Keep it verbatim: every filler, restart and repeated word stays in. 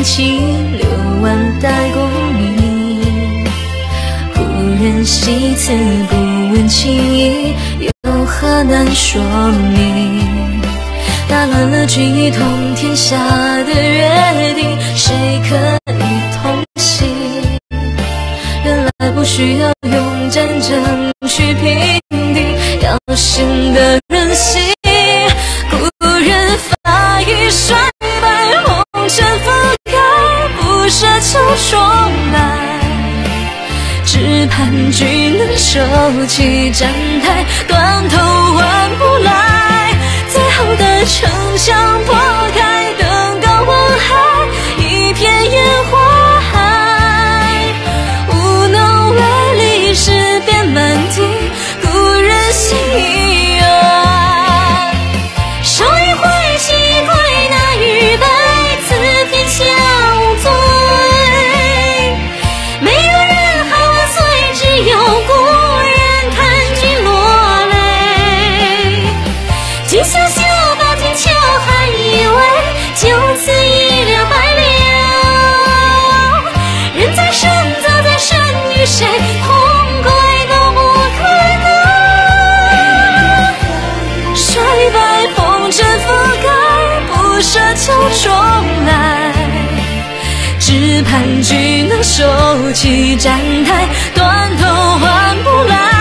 情，六万代功名。故人西辞，不问情意，有何难说明？打乱了君一统天下的约定，谁可以同行？原来不需要用战争去平定，要新的人心。故人发已衰败，红尘覆盖，不奢求重来，只盼君能收起站台，断头换不来。最后的城墙破开，登高望海，一片烟花海，无能为力，诗遍满地，故人心意啊。手一挥，心一归，那预备，此天下无罪。没有人喊万岁，只有故人看君落泪。今宵休报金秋，还以为就此一了百了。人在生，走在生，与谁同归都不可能。衰败风尘覆盖，不奢求重来，只盼君能收起站台，断头换不来。